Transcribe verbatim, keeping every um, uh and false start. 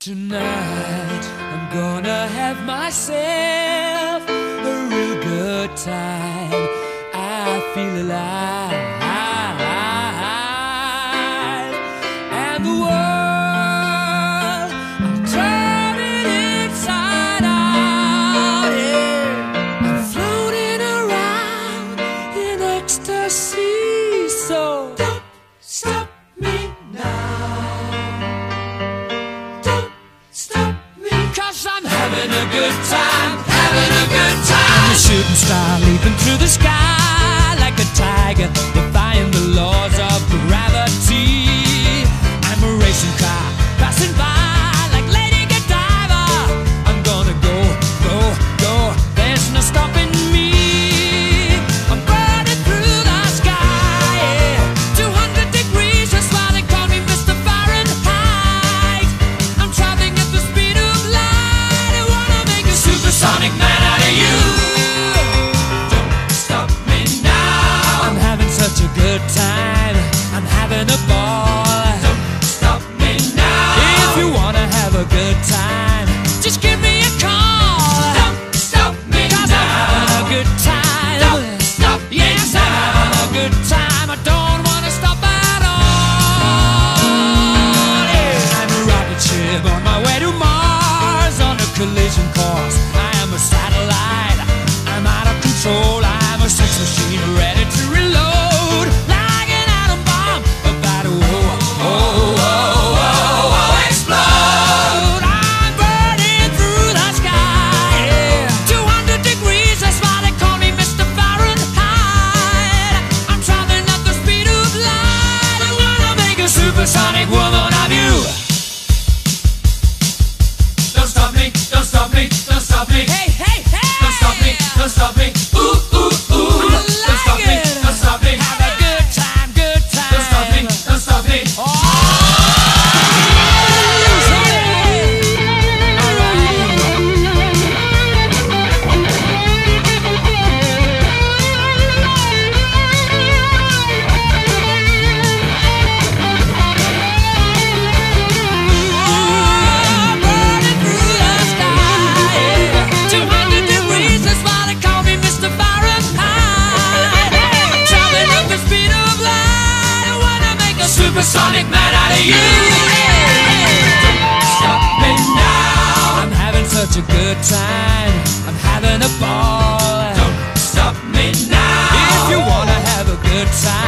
Tonight I'm gonna have myself a real good time. I feel alive, and the world, I'll turn it inside out. Yeah, I'm floating around in ecstasy. So don't stop me now. I'm having a good time, having a good time. I'm a shooting star leaping through the sky like a tiger, defying the laws of gravity. I'm a racing car passing by like Lady Godiva. I'm gonna go, go, go. There's no stopping me. I'm burning through the sky, yeah. two hundred degrees, that's why they call me Mister Fahrenheit. I'm traveling at the speed of light. Supersonic man out of you. Don't stop me now. I'm having such a good time. I'm having a ball. Don't stop me now. If you wanna have a good time, just give me a call. Don't stop me now. I'm having a good time. Don't stop me now. Yes, I'm having a good time. I don't wanna stop at all. Yeah. I'm a rocket ship on my way to Mars on a collision course. I'm a satellite, I'm out of control. I'm a sex machine ready to reload, like an atom bomb about to oh, oh, oh, oh, oh, explode. I'm burning through the sky, yeah. two hundred degrees, that's why they call me Mister Fahrenheit. I'm traveling at the speed of light. I'm gonna make a supersonic woman of you. Don't stop me, don't stop me, don't stop me. Hey, hey, hey! Don't stop me, don't stop me. Ooh, ooh, ooh. I like don't stop it. me, don't stop me. Have a good time, good time. Don't stop me, don't stop me. Oh! Supersonic man out of you. Don't stop me now. I'm having such a good time. I'm having a ball. Don't stop me now. If you wanna have a good time,